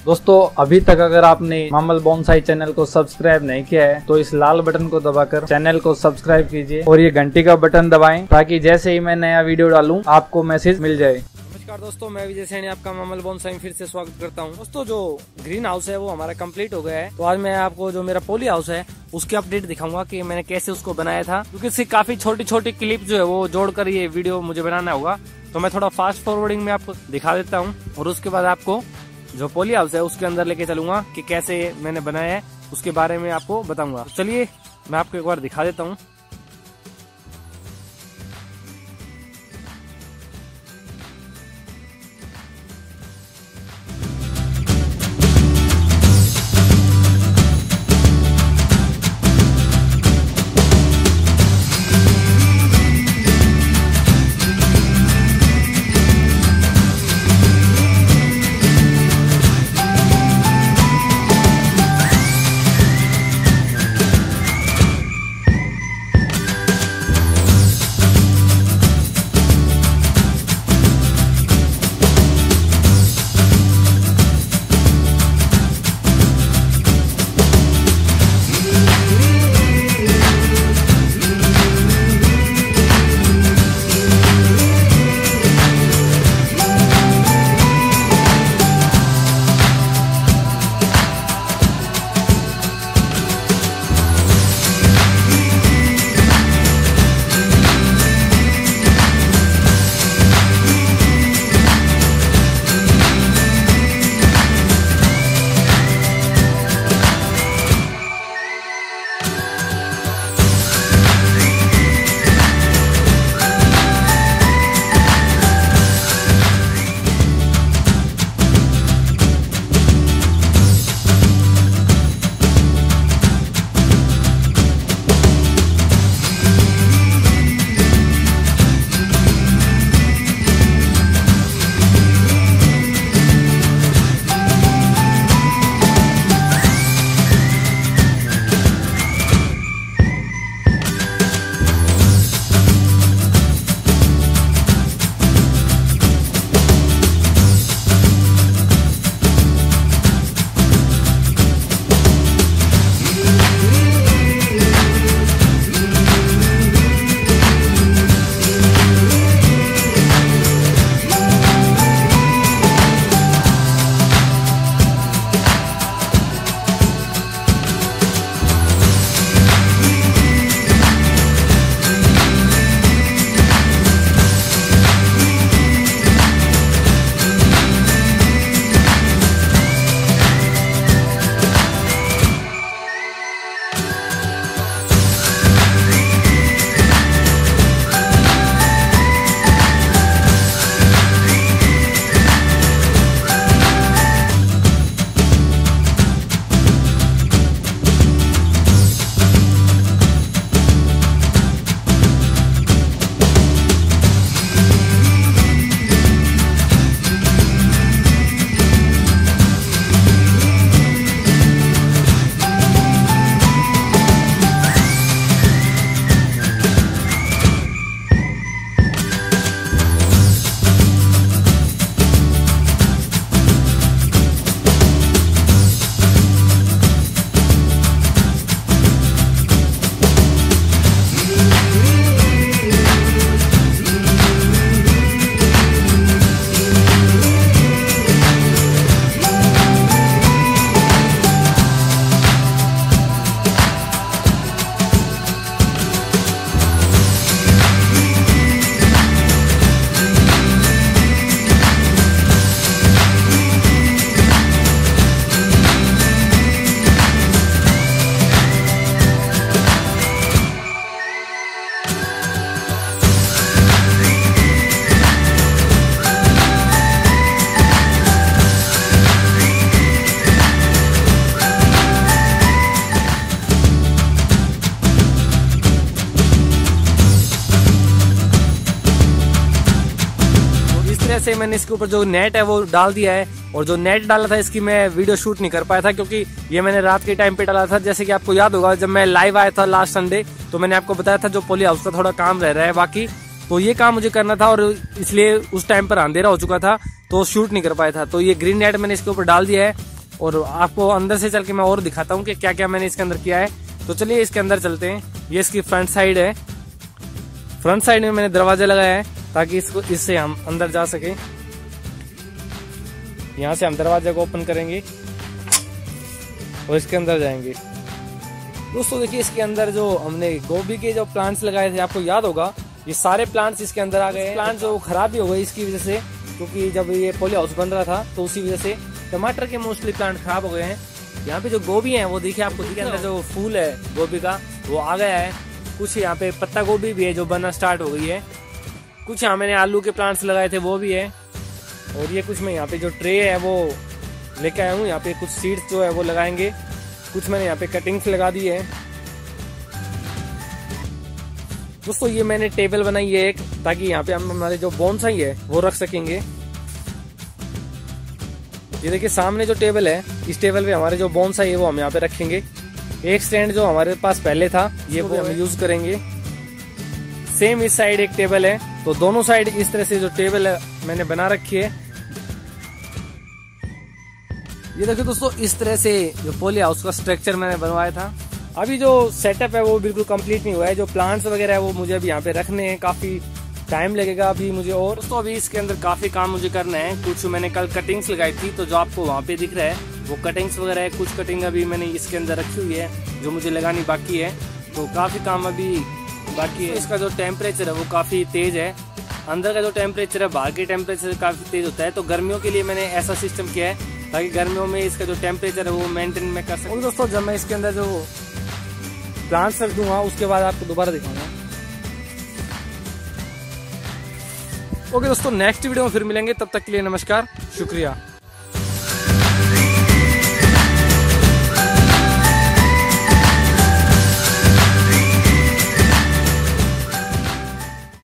दोस्तों अभी तक अगर आपने मामल बोनसाई चैनल को सब्सक्राइब नहीं किया है तो इस लाल बटन को दबाकर चैनल को सब्सक्राइब कीजिए और ये घंटी का बटन दबाएं ताकि जैसे ही मैं नया वीडियो डालूं आपको मैसेज मिल जाए। नमस्कार दोस्तों, मैं विजय सैनी आपका मामल बोनसाई में फिर से स्वागत करता हूं। दोस्तों जो ग्रीन हाउस है वो हमारा कंप्लीट हो गया है, तो आज मैं आपको जो मेरा पॉली हाउस है उसकी अपडेट दिखाऊंगा कि मैंने कैसे उसको बनाया था, क्योंकि इससे काफी छोटी छोटी क्लिप जो है वो जोड़कर ये वीडियो मुझे बनाना होगा। तो मैं थोड़ा फास्ट फॉरवर्डिंग में आपको दिखा देता हूँ और उसके बाद आपको जो पॉली हाउस है उसके अंदर लेके चलूंगा कि कैसे मैंने बनाया है, उसके बारे में आपको बताऊंगा। तो चलिए मैं आपको एक बार दिखा देता हूँ। से मैंने इसके ऊपर जो नेट है वो डाल दिया है, और जो नेट डाला था इसकी मैं वीडियो शूट नहीं कर पाया था क्योंकि ये मैंने रात के टाइम पे डाला था। जैसे कि आपको याद होगा जब मैं लाइव आया था लास्ट संडे तो मैंने आपको बताया था जो पॉली हाउस का थोड़ा काम रह रहा है बाकी, तो ये काम मुझे करना था और इसलिए उस टाइम पर अंधेरा हो चुका था तो शूट नहीं कर पाया था। तो ये ग्रीन नेट मैंने इसके ऊपर डाल दिया है और आपको अंदर से चल के मैं और दिखाता हूँ कि क्या क्या मैंने इसके अंदर किया है। तो चलिए इसके अंदर चलते हैं। ये इसकी फ्रंट साइड है। फ्रंट साइड में मैंने दरवाजा लगाया है ताकि इससे हम अंदर जा सके। यहाँ से हम दरवाजे को ओपन करेंगे और इसके अंदर जाएंगे। दोस्तों देखिए इसके अंदर जो हमने गोभी के जो प्लांट्स लगाए थे, आपको याद होगा ये सारे प्लांट्स इसके अंदर आ गए। प्लांट जो खराब भी हो गए इसकी वजह से, क्योंकि जब ये पॉली हाउस बन रहा था तो उसी वजह से टमाटर के मोस्टली प्लांट खराब हो गए हैं। यहाँ पे जो गोभी है वो देखिए आपको दिखे, अंदर जो फूल है गोभी का वो आ गया है। कुछ यहाँ पे पत्ता गोभी भी है जो बनना स्टार्ट हो गई है। कुछ यहाँ मैंने आलू के प्लांट्स लगाए थे वो भी है। और ये कुछ मैं यहाँ पे जो ट्रे है वो लेके आया हूँ। यहाँ पे कुछ सीड्स जो है वो लगाएंगे। कुछ मैंने यहाँ पे कटिंग्स लगा दी है। दोस्तों ये मैंने टेबल बनाई है एक, ताकि यहाँ पे हम हमारे जो बोनसाई है वो रख सकेंगे। ये देखिए सामने जो टेबल है, इस टेबल पे हमारे जो बोनसाई है वो हम यहाँ पे रखेंगे। एक स्टैंड जो हमारे पास पहले था ये वो हम यूज करेंगे। सेम इस साइड एक टेबल है, तो दोनों साइड इस तरह से जो टेबल है मैंने बना रखी है। ये देखिए दोस्तों इस तरह से जो पॉली हाउस का स्ट्रक्चर मैंने बनवाया था। अभी जो सेटअप है वो बिल्कुल कंप्लीट नहीं हुआ है। जो प्लांट्स वगैरह है वो मुझे अभी यहाँ पे रखने हैं, काफी टाइम लगेगा अभी मुझे। और दोस्तों अभी इसके अंदर काफी काम मुझे करना है। कुछ मैंने कल कटिंग्स लगाई थी, तो जो आपको वहाँ पे दिख रहा है वो कटिंग्स वगैरह है। कुछ कटिंग अभी मैंने इसके अंदर रखी हुई है जो मुझे लगानी बाकी है, तो काफी काम अभी बाकी है। इसका जो टेम्परेचर है वो काफी तेज है। अंदर का जो टेम्परेचर है बाहर के टेम्परेचर काफी तेज होता है। तो गर्मियों के लिए मैंने ऐसा सिस्टम किया है ताकि गर्मियों में इसका जो टेम्परेचर है वो मेंटेन में कर सकूं। दोस्तों जब मैं इसके अंदर जो प्लांट्स रख दूंगा उसके बाद आपको दोबारा दिखाऊंगा। ओके दोस्तों नेक्स्ट वीडियो में फिर मिलेंगे, तब तक के लिए नमस्कार, शुक्रिया।